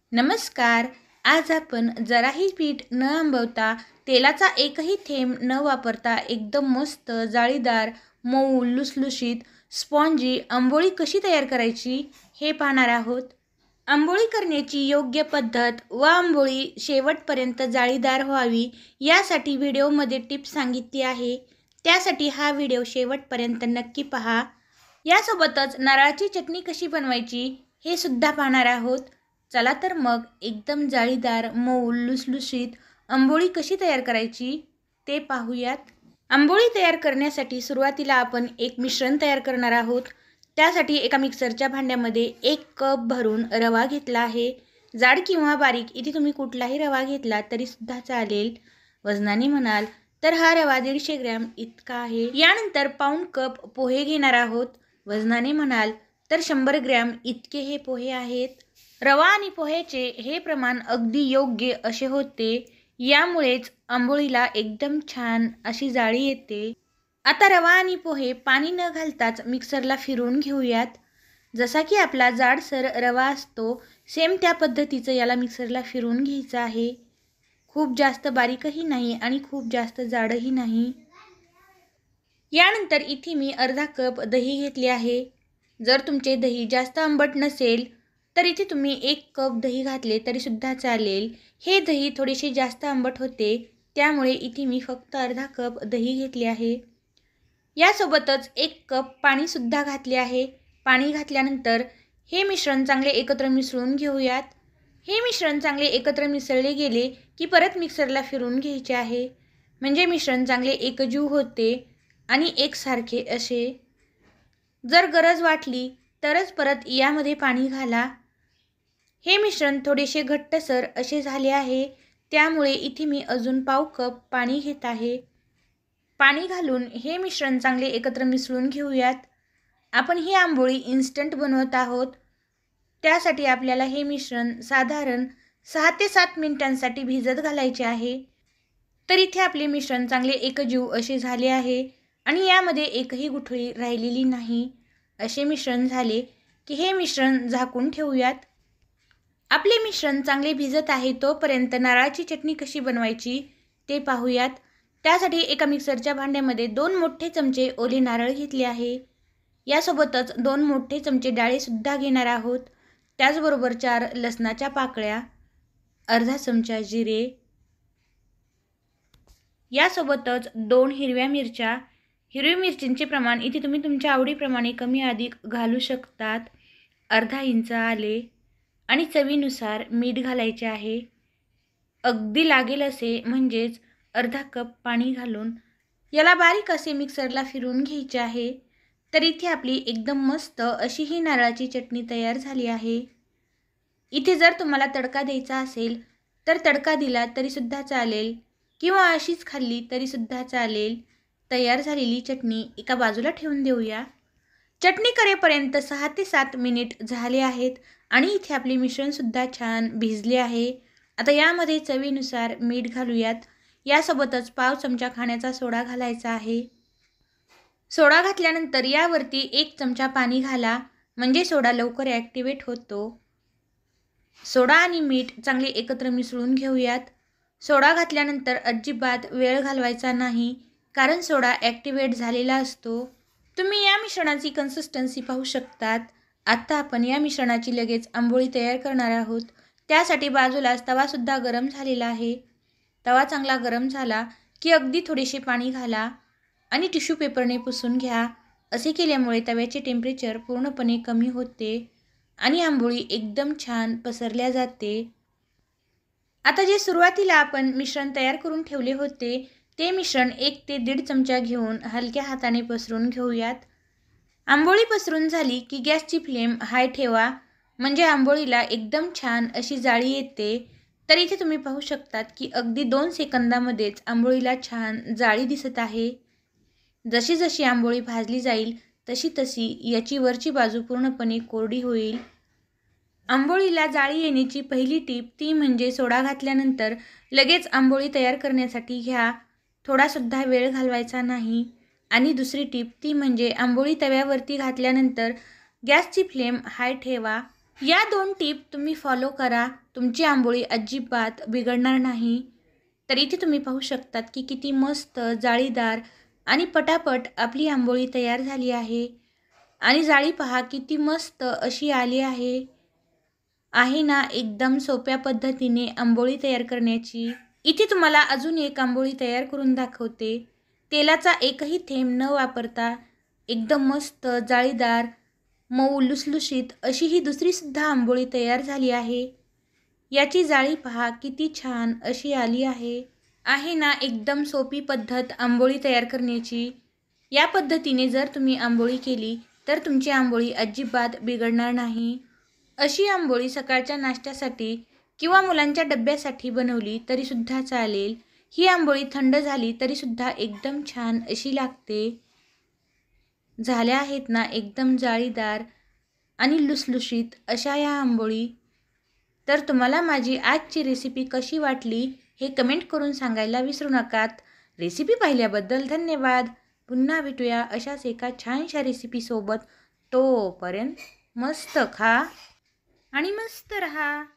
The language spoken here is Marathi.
नमस्कार. आज आपण जराही पीठ न आंबवता, तेलाचा एकही थेंब न वापरता एकदम मस्त जाळीदार, मऊ, लुसलुशीत, स्पॉन्जी आंबोळी कशी तयार करायची हे पाहणार आहोत. आंबोळी करण्याची योग्य पद्धत व आंबोळी शेवटपर्यंत जाळीदार व्हावी यासाठी व्हिडिओमध्ये टिप्स सांगितली आहे. त्यासाठी हा व्हिडिओ शेवटपर्यंत नक्की पहा. यासोबतच नारळाची चटणी कशी बनवायची हे सुद्धा पाहणार आहोत. चला तर मग एकदम जाळीदार, मऊ, लुसलुशीत आंबोळी कशी तयार करायची ते पाहूयात. आंबोळी तयार करण्यासाठी सुरुवातीला आपण एक मिश्रण तयार करणार आहोत. त्यासाठी एका मिक्सरच्या भांड्यामध्ये 1 कप भरून रवा घेतला आहे. जाड किंवा बारीक इथे तुम्ही कुठलाही रवा घेतला तरीसुद्धा चालेल. वजनाने म्हणाल तर हा रवा 150 ग्रॅम इतका आहे. यानंतर पाऊण कप पोहे घेणार आहोत. वजनाने म्हणाल तर 100 ग्रॅम इतके हे पोहे आहेत. रवा आणि पोह्याचे हे प्रमाण अगदी योग्य असे होते. यामुळेच आंबोळीला एकदम छान अशी जाळी येते. आता रवा आणि पोहे पाणी न घालताच मिक्सरला फिरवून घेऊयात. जसा की आपला जाडसर रवा असतो सेम त्या पद्धतीचं याला मिक्सरला फिरवून घ्यायचं आहे. खूप जास्त बारीकही नाही आणि खूप जास्त जाडही नाही. यानंतर इथे मी अर्धा कप दही घेतले आहे. जर तुमचे दही जास्त आंबट नसेल तर इथे तुम्ही 1 कप दही घातले तरीसुद्धा चालेल. हे दही थोडेसे जास्त आंबट होते, त्यामुळे इथे मी फक्त अर्धा कप दही घेतले आहे. यासोबतच 1 कप पाणीसुद्धा घातले आहे. पाणी घातल्यानंतर हे मिश्रण चांगले एकत्र मिसळून घेऊयात. हे मिश्रण चांगले एकत्र मिसळले गेले की परत मिक्सरला फिरवून घ्यायचे आहे. म्हणजे मिश्रण चांगले एकजीव होते आणि एकसारखे असे. जर गरज वाटली तरच परत यामध्ये पाणी घाला. हे मिश्रण थोडेसे घट्टसर असे झाले आहे, त्यामुळे इथे मी अजून पाव कप पाणी घेत आहे. पाणी घालून हे मिश्रण चांगले एकत्र मिसळून घेऊयात. आपण ही आंबोळी इन्स्टंट बनवत आहोत, त्यासाठी आपल्याला हे मिश्रण साधारण 6 ते 7 मिनिटांसाठी भिजत घालायचे आहे. तर इथे आपले मिश्रण चांगले एकजीव असे झाले आहे आणि यामध्ये एकही गुठळी राहिलेली नाही. असे मिश्रण झाले की हे मिश्रण झाकून ठेवूयात. आपले मिश्रण चांगले भिजत आहे तोपर्यंत नारळाची चटणी कशी बनवायची ते पाहूयात. त्यासाठी एका मिक्सरच्या भांड्यामध्ये 2 मोठे चमचे ओले नारळ घेतले आहे. यासोबतच 2 मोठे चमचे डाळीसुद्धा घेणार आहोत. त्याचबरोबर 4 लसणाच्या पाकळ्या, अर्धा चमचा जिरे, यासोबतच 2 हिरव्या मिरच्या. हिरव्या मिरचींचे प्रमाण इथे तुम्ही तुमच्या आवडीप्रमाणे कमी अधिक घालू शकतात. अर्धा इंच आले आणि चवीनुसार मीठ घालायचे आहे. अगदी लागेल असे म्हणजेच अर्धा कप पाणी घालून याला बारीक असे मिक्सरला फिरवून घ्यायचे आहे. तर इथे आपली एकदम मस्त अशी ही नारळाची चटणी तयार झाली आहे. इथे जर तुम्हाला तडका द्यायचा असेल तर तडका दिला तरीसुद्धा चालेल किंवा अशीच खाल्ली तरीसुद्धा चालेल. तयार झालेली चटणी एका बाजूला ठेवून देऊया. चटणी करेपर्यंत 6 ते 7 मिनिट झाले आहेत आणि इथे आपले मिश्रणसुद्धा छान भिजले आहे. आता यामध्ये चवीनुसार मीठ घालूयात. यासोबतच पाव चमचा खाण्याचा सोडा घालायचा आहे. सोडा घातल्यानंतर यावरती 1 चमचा पाणी घाला, म्हणजे सोडा लवकर ॲक्टिवेट होतो. सोडा आणि मीठ चांगले एकत्र मिसळून घेऊयात. सोडा घातल्यानंतर अजिबात वेळ घालवायचा नाही, कारण सोडा ॲक्टिवेट झालेला असतो. तुम्ही या मिश्रणाची कन्सिस्टन्सी पाहू शकतात. आता आपण या मिश्रणाची लगेच आंबोळी तयार करणार आहोत. त्यासाठी बाजूलाच तवासुद्धा गरम झालेला आहे. तवा चांगला गरम झाला की अगदी थोडेसे पाणी घाला आणि टिश्यू पेपरने पुसून घ्या. असे केल्यामुळे तव्याचे टेम्परेचर पूर्णपणे कमी होते आणि आंबोळी एकदम छान पसरल्या जाते. आता जे सुरुवातीला आपण मिश्रण तयार करून ठेवले होते ते मिश्रण 1 ते 1.5 चमचा घेऊन हलक्या हाताने पसरून घेऊयात. आंबोळी पसरून झाली की गॅसची फ्लेम हाय ठेवा, म्हणजे आंबोळीला एकदम छान अशी जाळी येते. तर इथे तुम्ही पाहू शकतात की अगदी 2 सेकंदामध्येच आंबोळीला छान जाळी दिसत आहे. जशी जशी आंबोळी भाजली जाईल तशी तशी याची वरची बाजू पूर्णपणे कोरडी होईल. आंबोळीला जाळी येण्याची पहिली टीप ती म्हणजे सोडा घातल्यानंतर लगेच आंबोळी तयार करण्यासाठी घ्या. थोडासुद्धा वेळ घालवायचा नाही. आणि दुसरी टीप ती म्हणजे आंबोळी तव्यावरती घातल्यानंतर गॅसची फ्लेम हाय ठेवा. या 2 टिप तुम्ही फॉलो करा, तुमची आंबोळी अजिबात बिघडणार नाही. तर इथे तुम्ही पाहू शकतात की किती मस्त जाळीदार आणि पटापट आपली आंबोळी तयार झाली आहे. आणि जाळी पहा किती मस्त अशी आली आहे ना एकदम सोप्या पद्धतीने आंबोळी तयार करण्याची. इथे तुम्हाला अजून एक आंबोळी तयार करून दाखवते. तेलाचा एकही थेंब न वापरता एकदम मस्त जाळीदार मऊ लुसलुशीत अशी ही दुसरीसुद्धा आंबोळी तयार झाली आहे. याची जाळी पहा किती छान अशी आली आहे ना एकदम सोपी पद्धत आंबोळी तयार करण्याची. या पद्धतीने जर तुम्ही आंबोळी केली तर तुमची आंबोळी अजिबात बिघडणार नाही. अशी आंबोळी सकाळच्या नाश्त्यासाठी किंवा मुलांच्या डब्यासाठी बनवली तरीसुद्धा चालेल. ही आंबोळी थंड झाली तरीसुद्धा एकदम छान अशी लागते. झाल्या आहेत ना एकदम जाळीदार आणि लुसलुशीत अशा या आंबोळी. तर तुम्हाला माझी आजची रेसिपी कशी वाटली हे कमेंट करून सांगायला विसरू नकात. रेसिपी पाहिल्याबद्दल धन्यवाद. पुन्हा भेटूया अशाच एका छानशा रेसिपीसोबत. तोपर्यंत मस्त खा आणि मस्त रहा.